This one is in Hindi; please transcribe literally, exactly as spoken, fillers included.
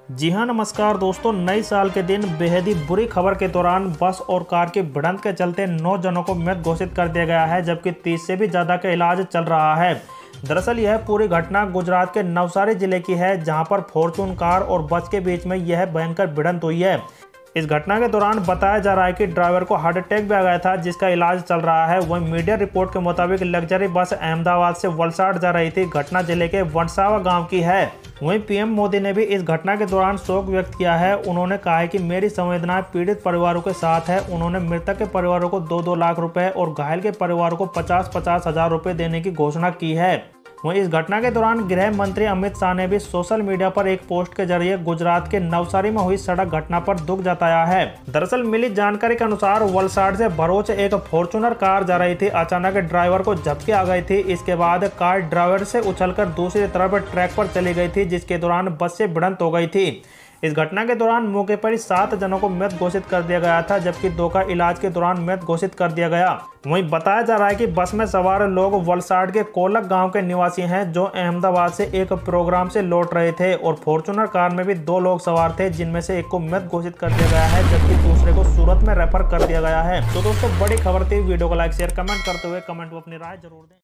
जी हाँ, नमस्कार दोस्तों। नए साल के दिन बेहद ही बुरी खबर के दौरान बस और कार की भिड़ंत के चलते नौ जनों को मृत घोषित कर दिया गया है, जबकि तीस से भी ज़्यादा का इलाज चल रहा है। दरअसल यह पूरी घटना गुजरात के नवसारी जिले की है, जहां पर फॉर्चून कार और बस के बीच में यह भयंकर भिड़ंत हुई है। इस घटना के दौरान बताया जा रहा है कि ड्राइवर को हार्ट अटैक भी आ गया था, जिसका इलाज चल रहा है। वहीं मीडिया रिपोर्ट के मुताबिक लग्जरी बस अहमदाबाद से वलसाड जा रही थी। घटना जिले के वनसावा गांव की है। वहीं पीएम मोदी ने भी इस घटना के दौरान शोक व्यक्त किया है। उन्होंने कहा है कि मेरी संवेदनाएं पीड़ित परिवारों के साथ है। उन्होंने मृतक के परिवारों को दो दो लाख रुपए और घायल के परिवारों को पचास पचास हजार रुपए देने की घोषणा की है। वहीं इस घटना के दौरान गृह मंत्री अमित शाह ने भी सोशल मीडिया पर एक पोस्ट के जरिए गुजरात के नवसारी में हुई सड़क घटना पर दुख जताया है। दरअसल मिली जानकारी के अनुसार वलसाड से भरूच एक फॉर्च्यूनर कार जा रही थी। अचानक ड्राइवर को झपकी आ गई थी। इसके बाद कार ड्राइवर से उछलकर दूसरी तरफ ट्रैक पर चली गई थी, जिसके दौरान बस से भिड़ंत हो गई थी। इस घटना के दौरान मौके पर ही सात जनों को मृत घोषित कर दिया गया था, जबकि दो का इलाज के दौरान मृत घोषित कर दिया गया। वहीं बताया जा रहा है कि बस में सवार लोग वलसाड के कोलक गांव के निवासी हैं, जो अहमदाबाद से एक प्रोग्राम से लौट रहे थे। और फॉर्च्यूनर कार में भी दो लोग सवार थे, जिनमें से एक को मृत घोषित कर दिया गया है, जबकि दूसरे को सूरत में रेफर कर दिया गया है। तो दोस्तों, बड़ी खबर थी। वीडियो को लाइक शेयर कमेंट करते हुए कमेंट में अपनी राय जरूर दें।